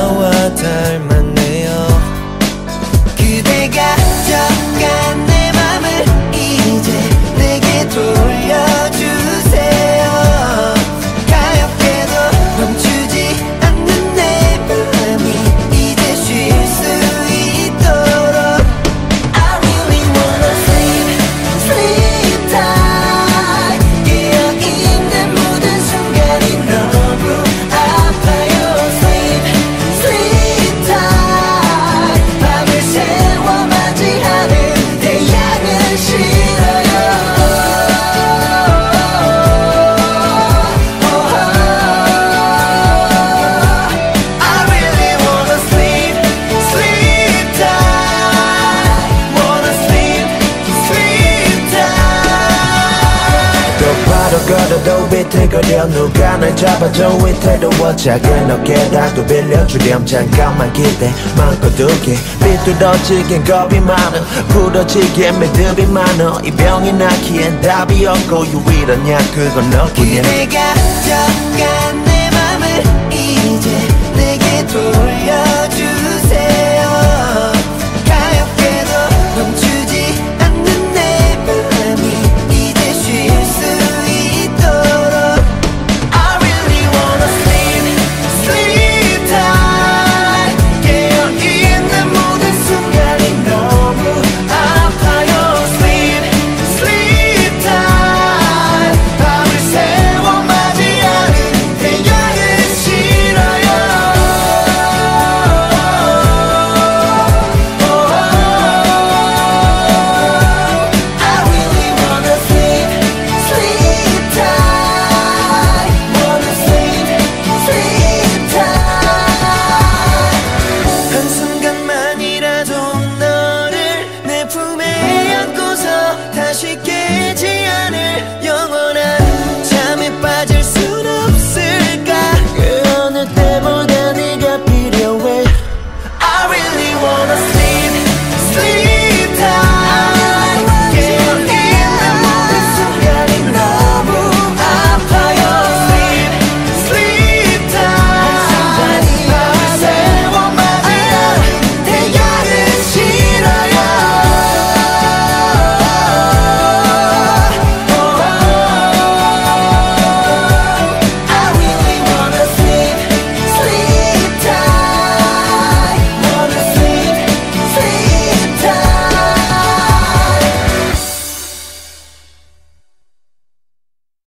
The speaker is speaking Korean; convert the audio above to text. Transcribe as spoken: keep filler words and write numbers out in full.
나와 닮았네요. 그대가 정간 내 맘을 이제 내게 돌려주세요. 가엾게도 멈추지 않는 내 마음이 이제 쉴 수 있도록 I really wanna sleep, sleep tight. 깨어 있는 모든 순간이 너무 아파요. Sleep, sleep tight. 밤을 새워 맞이하는 태양은 싫어요. I really wanna sleep, sleep tight. Wanna sleep, sleep tight. 똑바로 걸어도 위태거려 누가 날 잡아줘 위태로워 작은 어깨라도 빌려주렴 잠깐만 기대 맘껏두게 삐뚤어지긴 겁이 많아 부러지긴 믿음이 많아 이 병이 낫기엔 답이 없고 유일한 약 그건 너뿐이야. 그대가 정간 내 맘을